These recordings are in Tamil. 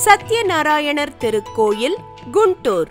சத்யநாராயணர் திருக்கோயில், குண்டூர்.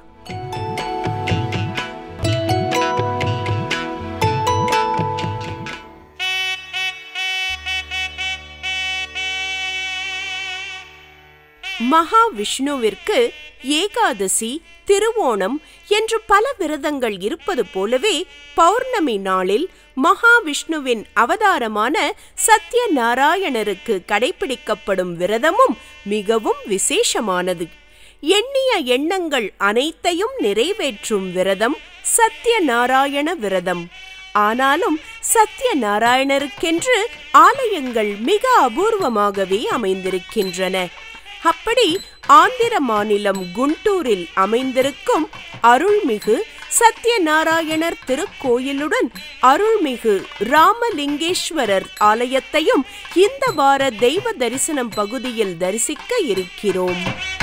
மகாவிஷ்ணுவிற்கு ஏகாதசி, திருவோணம் என்று பல விரதங்கள் இருப்பது போலவே பௌர்ணமி நாளில் மகாவிஷ்ணுவின் அவதாரமான சத்யநாராயணருக்கு கடைபிடிக்கப்படும் விரதமும் மிகவும் விசேஷமானது. எண்ணிய எண்ணங்கள் அனைத்தையும் நிறைவேற்றும் விரதம் சத்யநாராயண விரதம். ஆனாலும் சத்யநாராயணருக்கென்று ஆலயங்கள் மிக அபூர்வமாகவே அமைந்திருக்கின்றன. அப்படி ஆந்திர மாநிலம் குண்டூரில் அமைந்திருக்கும் அருள்மிகு சத்யநாராயணர் திருக்கோயிலுடன் அருள்மிகு ராமலிங்கேஸ்வரர் ஆலயத்தையும் இந்த வார தெய்வ தரிசனம் பகுதியில் தரிசிக்க இருக்கிறோம்.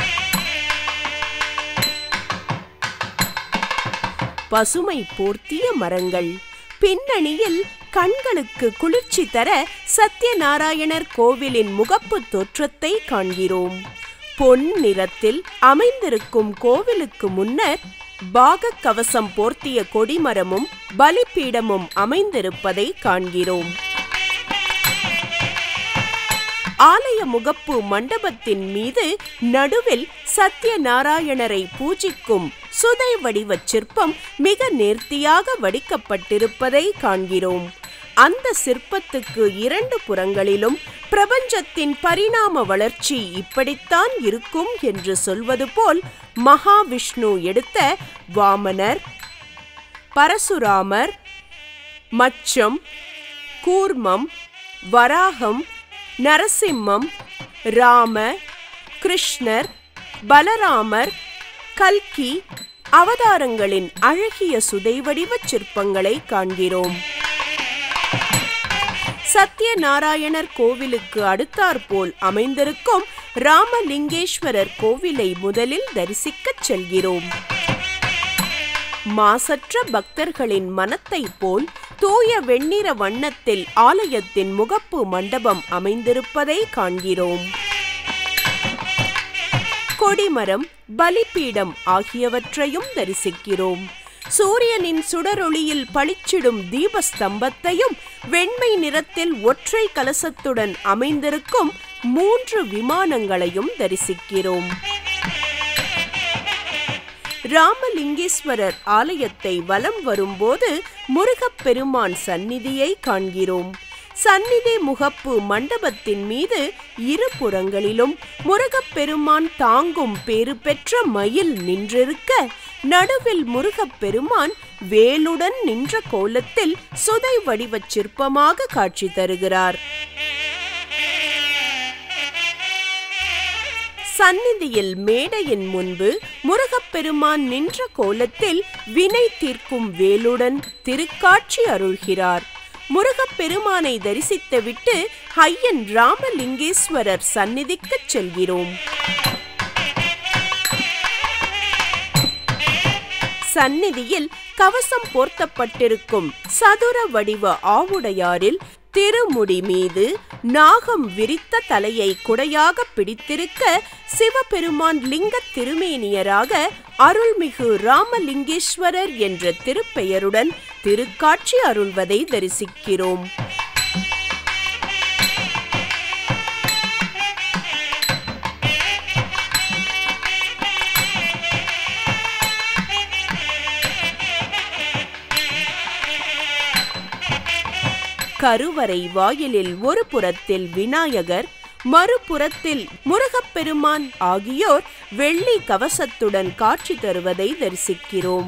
பசுமை போர்த்திய மரங்கள், பின்னணியில் கண்களுக்கு குளிர்ச்சி தர சத்யநாராயணர் கோவிலின் முகப்பு தோற்றத்தை காண்கிறோம். பொன் நிறத்தில் அமைந்திருக்கும் கோவிலுக்கு முன்னர் பாக கவசம் போர்த்திய கொடிமரமும் பலிபீடமும் அமைந்திருப்பதை காண்கிறோம். ஆலய முகப்பு மண்டபத்தின் மீது நடுவில் சத்யநாராயணரை பூஜிக்கும் சுதை வடிவ சிற்பம் மிக நேர்த்தியாக வடிக்கப்பட்டிருப்பதை காண்கிறோம். அந்த சிற்பத்துக்கு இரண்டு புறங்களிலும் பிரபஞ்சத்தின் பரிணாம வளர்ச்சி இப்படித்தான் இருக்கும் என்று சொல்வது போல் மகாவிஷ்ணு எடுத்த வாமனர், பரசுராமர், மச்சம், கூர்மம், வராகம், நரசிம்மம், ராம, கிருஷ்ணர், பலராமர், கல்கி அவதாரங்களின் அழகிய சுதைவடிவ சிற்பங்களை காண்கிறோம். சத்யநாராயணர் கோவிலுக்கு அடுத்தாற்போல் அமைந்திருக்கும் ராமலிங்கேஸ்வரர் கோவிலை முதலில் தரிசிக்கச் செல்கிறோம். மாசற்ற பக்தர்களின் மனத்தை போல் தூய வெண்ணிற வண்ணத்தில் ஆலயத்தின் முகப்பு மண்டபம் அமைந்திருப்பதை காண்கிறோம். கொடிமரம், பலிபீடம் ஆகியவற்றையும் தரிசிக்கிறோம். சூரியனின் சுடரொளியில் பளிச்சிடும் தீபஸ்தம்பத்தையும் வெண்மை நிறத்தில் ஒற்றை கலசத்துடன் அமைந்திருக்கும் 3 விமானங்களையும் தரிசிக்கிறோம். ராமலிங்கேஸ்வரர் ஆலயத்தை வலம் வரும்போது முருகப்பெருமான் சந்நிதியை காண்கிறோம். சந்நிதி முகப்பு மண்டபத்தின் மீது இருபுறங்களிலும் முருகப்பெருமான் தாங்கும் பேறு பெற்ற மயில் நின்றிருக்க, நடுவில் முருகப்பெருமான் வேலுடன் நின்ற கோலத்தில் சுதை வடிவச் சிற்பமாக காட்சி தருகிறார். சந்நிதியில் மேடையின் முன்பு முருகப்பெருமான் நின்ற கோலத்தில் வினை தீர்க்கும் வேலுடன் திருக்காட்சி அருள்கிறார். முருகப்பெருமானை தரிசித்துவிட்டு ஐயன் ராமலிங்கேஸ்வரர் சந்நிதிக்கு செல்கிறோம். சந்நிதியில் கவசம் போர்த்தப்பட்டிருக்கும் சதுர வடிவ ஆவுடையாரில் திருமுடி மீது நாகம் விரித்த தலையை குடையாக பிடித்திருக்க சிவபெருமான் லிங்க திருமேனியராக அருள்மிகு ராமலிங்கேஸ்வரர் என்ற திருப்பெயருடன் திருக்காட்சி அருள்வதை தரிசிக்கிறோம். கருவறை வாயிலில் ஒரு புறத்தில் விநாயகர், மறுபுறத்தில் முருகப்பெருமான் ஆகியோர் வெள்ளி கவசத்துடன் காட்சி தருவதை தரிசிக்கிறோம்.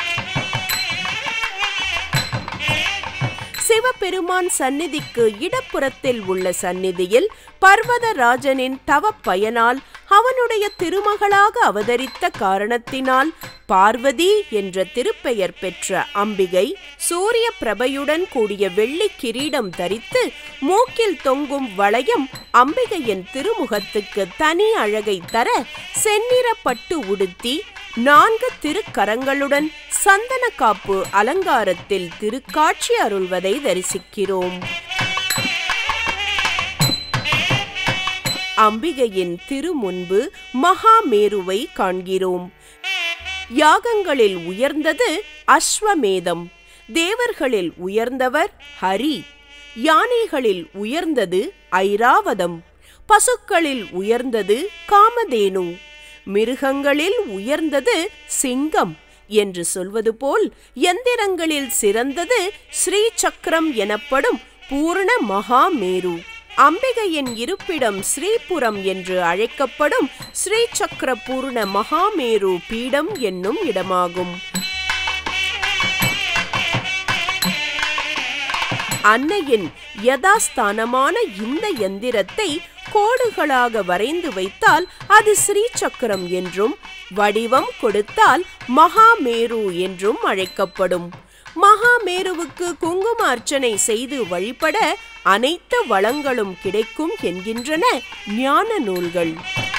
சிவபெருமான் சந்நிதிக்கு இடப்புறத்தில் உள்ள சந்நிதியில் பர்வதராஜனின் தவ பயனால் அவனுடைய திருமகளாக அவதரித்த காரணத்தினால் பார்வதி என்ற திருப்பெயர் பெற்ற அம்பிகை சூரிய பிரபையுடன் கூடிய வெள்ளி கிரீடம் தரித்து மூக்கில் தொங்கும் வளையம் அம்பிகையின் திருமுகத்துக்கு தனி அழகை தர செந்நிற பட்டு உடுத்தி 4 திருக்கரங்களுடன் சந்தன காப்பு அலங்காரத்தில் திருக்காட்சி அருள்வதை தரிசிக்கிறோம். அம்பிகையின் திருமுன்பு மகாமேருவை காண்கிறோம். யாகங்களில் உயர்ந்தது அஸ்வமேதம், தேவர்களில் உயர்ந்தவர் ஹரி, யானைகளில் உயர்ந்தது ஐராவதம், பசுக்களில் உயர்ந்தது காமதேனு, மிருகங்களில் உயர்ந்தது சிங்கம் என்று சொல்வது போல் யந்திரங்களில் சிறந்தது ஸ்ரீ சக்கரம் எனப்படும் பூர்ண மகாமேரு. அம்பிகையின் இருப்பிடம் ஸ்ரீபுரம் என்று அழைக்கப்படும் ஸ்ரீ சக்கர பூர்ண மகாமேரு பீடம் என்னும் இடமாகும். அன்னையின் யதாஸ்தானமான இந்த யந்திரத்தை கோடுகளாக வரைந்து வைத்தால் அது ஸ்ரீ சக்கரம் என்றும், வடிவம் கொடுத்தால் மகாமேரு என்றும் அழைக்கப்படும். மகாமேருவுக்கு குங்கும அர்ச்சனை செய்து வழிபட அனைத்து வளங்களும் கிடைக்கும் என்கின்றன ஞான நூல்கள்.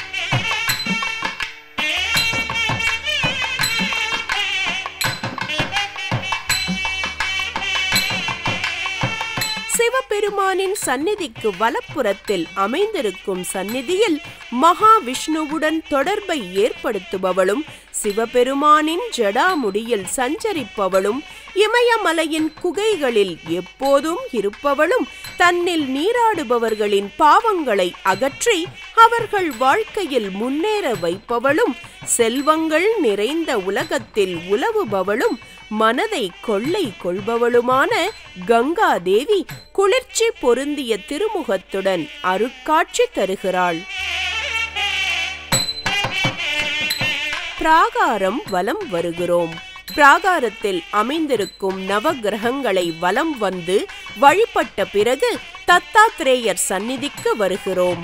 சிவபெருமானின் சந்நிதிக்கு வலப்புறத்தில் அமைந்திருக்கும் சந்நிதியில் மகாவிஷ்ணுவுடன் தொடர்பை ஏற்படுத்துபவளும், சிவபெருமானின் ஜடாமுடியில் சஞ்சரிப்பவளும், இமயமலையின் குகைகளில் எப்போதும் இருப்பவளும், தன்னில் நீராடுபவர்களின் பாவங்களை அகற்றி அவர்கள் வாழ்க்கையில் முன்னேற வைப்பவளும், செல்வங்கள் நிறைந்த உலகத்தில் உலவுபவளும், மனதை கொள்ளை கொள்பவளுமான கங்கா தேவி குளிர்ச்சி பொருந்திய திருமுகத்துடன் அருட்காட்சி தருகிறாள். பிராகாரம் வலம் வருகிறோம். பிராகாரத்தில் அமைந்திருக்கும் நவகிரகங்களை வலம் வந்து வழிபட்ட பிறகு தத்தாத்ரேயர் சந்நிதிக்கு வருகிறோம்.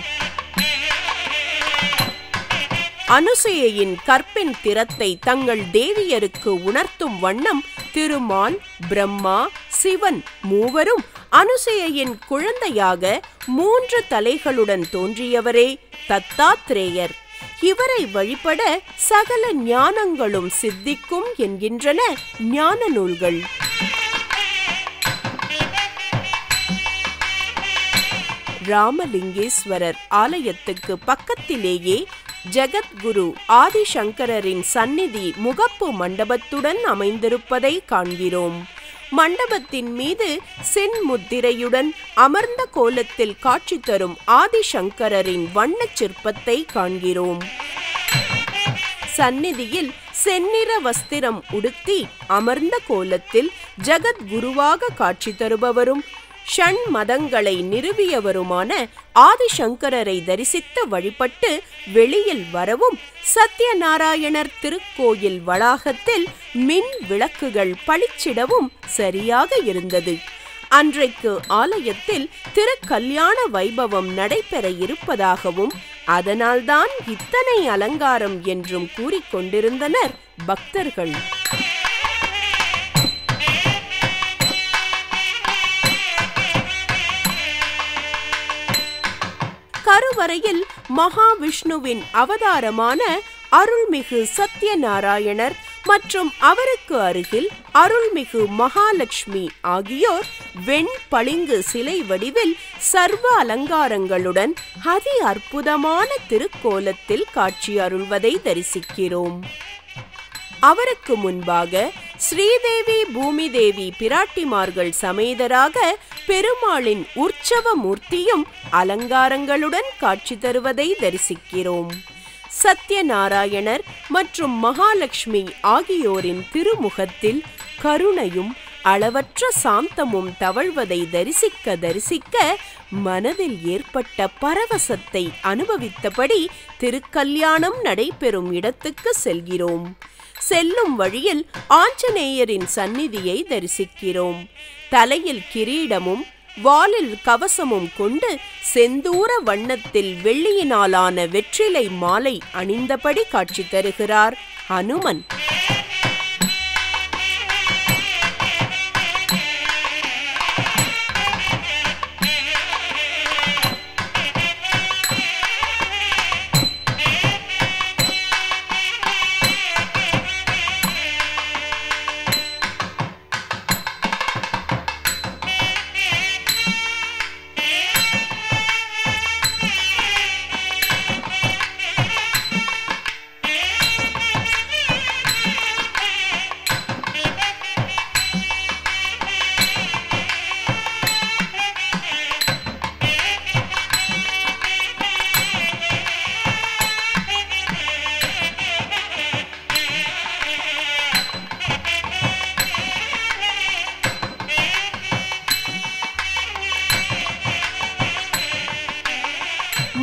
அனுசூயையின் கற்பின் திறத்தை தங்கள் தேவியருக்கு உணர்த்தும் வண்ணம் திருமால், பிரம்மா, சிவன் மூவரும் அனுசூயையின் குழந்தையாக 3 தலைகளுடன் தோன்றியவரே தத்தாத்ரேயர். இவரை வழிபட சகல ஞானங்களும் சித்திக்கும் என்கின்றன ஞான நூல்கள். ராமலிங்கேஸ்வரர் ஆலயத்துக்கு பக்கத்திலேயே ஜெகத்குரு ஆதிசங்கரரின் சந்நிதி முகப்பு மண்டபத்துடன் அமைந்திருப்பதை காண்கிறோம். மண்டபத்தின் மீது சென்முத்திரையுடன் அமர்ந்த கோலத்தில் காட்சி தரும் ஆதிசங்கரரின் வண்ணச் சிற்பத்தை காண்கிறோம். சந்நிதியில் செந்நிற வஸ்திரம் உடுத்தி அமர்ந்த கோலத்தில் ஜெகத்குருவாக காட்சி தருபவரும் ஷண்மதங்களை நிறுவியவருமான ஆதிசங்கரரை தரிசித்து வழிபட்டு வெளியில் வரவும் சத்யநாராயணர் திருக்கோயில் வளாகத்தில் மின் விளக்குகள் பளிச்சிடவும் சரியாக இருந்தது. அன்றைக்கு ஆலயத்தில் திருக்கல்யாண வைபவம் நடைபெற இருப்பதாகவும் அதனால்தான் இத்தனை அலங்காரம் என்றும் கூறிக்கொண்டிருந்தனர் பக்தர்கள். கருவறையில் மகாவிஷ்ணுவின் அவதாரமான அருள்மிகு சத்யநாராயணர் மற்றும் அவருக்கு அருகில் அருள்மிகு மகாலட்சுமி ஆகியோர் வெண் பளிங்கு சிலை வடிவில் சர்வ அலங்காரங்களுடன் அதி அற்புதமான திருக்கோலத்தில் காட்சி அருள்வதை தரிசிக்கிறோம். அவருக்கு முன்பாக ஸ்ரீதேவி பூமிதேவி பிராட்டிமார்கள் சமேதராக பெருமாளின் உற்சவ மூர்த்தியும் அலங்காரங்களுடன் காட்சி தருவதை தரிசிக்கிறோம். சத்யநாராயணர் மற்றும் மகாலட்சுமி ஆகியோரின் திருமுகத்தில் கருணையும் அளவற்ற சாந்தமும் தவழ்வதை தரிசிக்க தரிசிக்க மனதில் ஏற்பட்ட பரவசத்தை அனுபவித்தபடி திருக்கல்யாணம் நடைபெறும் இடத்துக்கு செல்கிறோம். செல்லும் வழியில் ஆஞ்சநேயரின் சந்நிதியை தரிசிக்கிறோம். தலையில் கிரீடமும் வாலில் கவசமும் கொண்டு செந்தூர வண்ணத்தில் வெள்ளியினாலான வெற்றிலை மாலை அணிந்தபடி காட்சி தருகிறார் ஹனுமன்.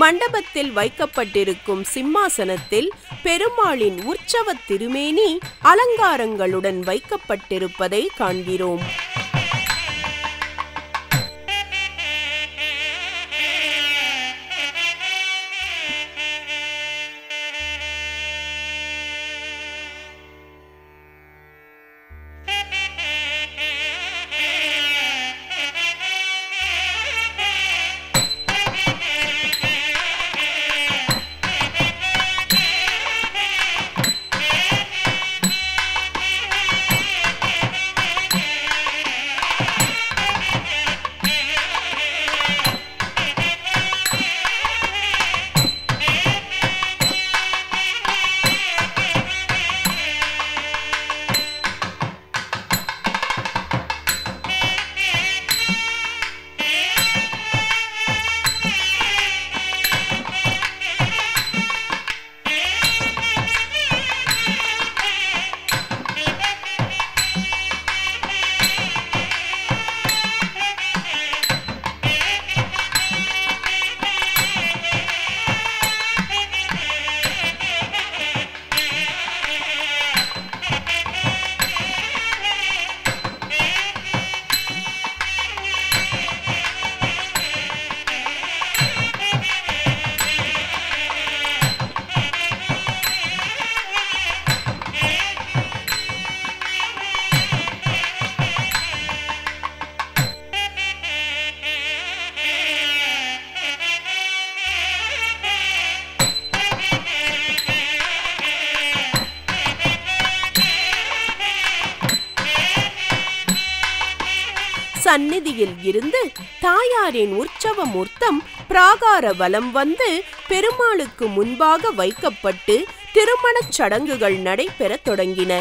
மண்டபத்தில் வைக்கப்பட்டிருக்கும் சிம்மாசனத்தில் பெருமாளின் உற்சவ திருமேனி அலங்காரங்களுடன் வைக்கப்பட்டிருப்பதை காண்கிறோம். சந்நிதியில் இருந்து தாயாரின் உற்சவ மூர்த்தம் பிராகார வலம் வந்து பெருமாளுக்கு முன்பாக வைக்கப்பட்டு திருமணச் சடங்குகள் நடைபெறத் தொடங்கின.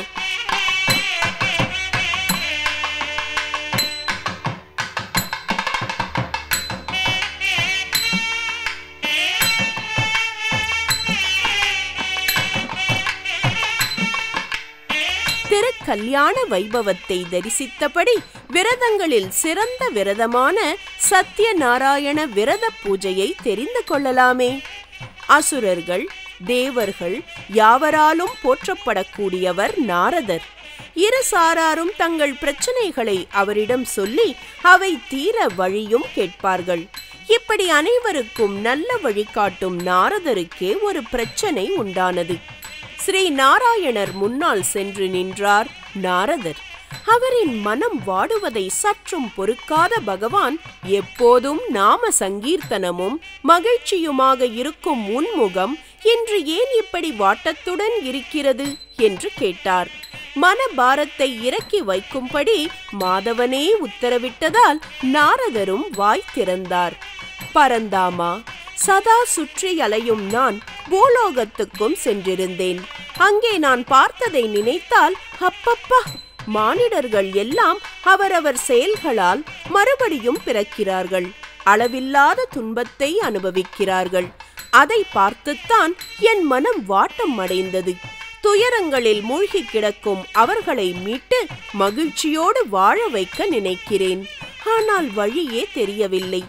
திருக்கல்யாண வைபவத்தை தரிசித்தபடி விரதங்களில் சிறந்த விரதமான சத்யநாராயண விரத பூஜையை தெரிந்து கொள்ளலாமே. அசுரர்கள் தேவர்கள் யாவராலும் போற்றப்படக்கூடியவர் நாரதர். இரு சாராரும் தங்கள் பிரச்சனைகளை அவரிடம் சொல்லி அவை தீர வழியும் கேட்பார்கள். இப்படி அனைவருக்கும் நல்ல வழிகாட்டும் நாரதருக்கே ஒரு பிரச்சனை உண்டானது. ஸ்ரீ நாராயணர் முன்னால் சென்று நின்றார் நாரதர். அவரின் மனம் வாடுவதை சற்றும் பொறுக்காத பகவான், எப்போதும் நாம சங்கீர்த்தனமும் மகிழ்ச்சியுமாக இருக்கும் உன்முகம் இன்று ஏன் இப்படி வாட்டத்துடன் இருக்கிறது என்று கேட்டார். மனபாரத்தை இறக்கி வைக்கும்படி மாதவனே உத்தரவிட்டதால் நாரதரும் வாய் திறந்தார். பரந்தாமா, சதா சுற்றி அலையும் நான் பூலோகத்துக்கும் சென்றிருந்தேன். அங்கே நான் பார்த்ததை நினைத்தால் அப்பப்பா, மானிடர்கள் எல்லாம் அவரவர் செயல்களால் மறுபடியும் பிறக்கிறார்கள், அளவில்லாத துன்பத்தை அனுபவிக்கிறார்கள். அதை பார்த்துத்தான் என் மனம் வாட்டம் அடைந்தது. துயரங்களில் மூழ்கி கிடக்கும் அவர்களை மீட்டு மகிழ்ச்சியோடு வாழ வைக்க நினைக்கிறேன். ஆனால் வழியே தெரியவில்லை.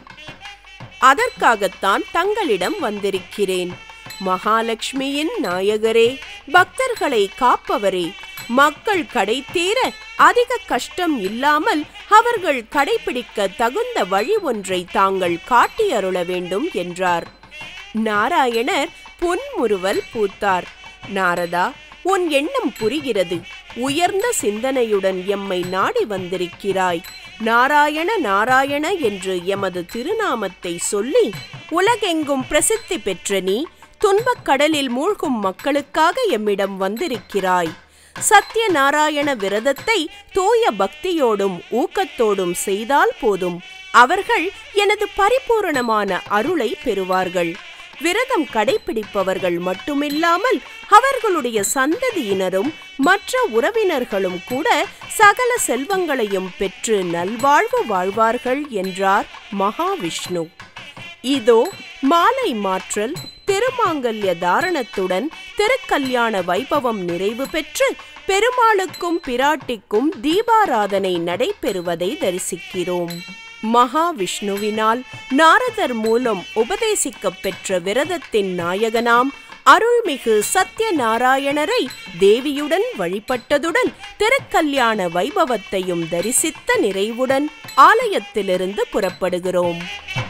அதற்காகத்தான் தங்களிடம் வந்திருக்கிறேன். மகாலட்சுமியின் நாயகரே, பக்தர்களை காப்பவரே, மக்கள் கடை தேர அதிக கஷ்டம் இல்லாமல் அவர்கள் கடைபிடிக்க தகுந்த வழி ஒன்றை தாங்கள் காட்டி அருள வேண்டும் என்றார். நாராயணர் புன்முறுவல் பூத்தார். நாரதா, உன் எண்ணம் புரிகிறது. உயர்ந்த சிந்தனையுடன் எம்மை நாடி வந்திருக்கிறாய். நாராயண நாராயண என்று எமது திருநாமத்தை சொல்லி உலகெங்கும் பிரசித்தி பெற்ற நீ துன்பக் கடலில் மூழ்கும் மக்களுக்காக எம்மிடம் வந்திருக்கிறாய். சத்யநாராயண விரதத்தை தூய பக்தியோடும் ஊக்கத்தோடும் செய்தால் போதும், அவர்கள் எனது பரிபூரணமான அருளை பெறுவார்கள். விரதம் கடைபிடிப்பவர்கள் மட்டுமில்லாமல் அவர்களுடைய சந்ததியினரும் மற்ற உறவினர்களும் கூட சகல செல்வங்களையும் பெற்று நல்வாழ்வு வாழ்வார்கள் என்றார் மகாவிஷ்ணு. இதோ மாலை மாற்றல் திருமாங்கல்ய தாரணத்துடன் திருக்கல்யாண வைபவம் நிறைவு பெற்று பெருமாளுக்கும் பிராட்டிக்கும் தீபாராதனை நடைபெறுவதை தரிசிக்கிறோம். மகாவிஷ்ணுவினால் நாரதர் மூலம் உபதேசிக்கப் பெற்ற விரதத்தின் நாயகனாம் அருள்மிகு சத்யநாராயணரை தேவியுடன் வழிபட்டதுடன் திருக்கல்யாண வைபவத்தையும் தரிசித்த நிறைவுடன் ஆலயத்திலிருந்து புறப்படுகிறோம்.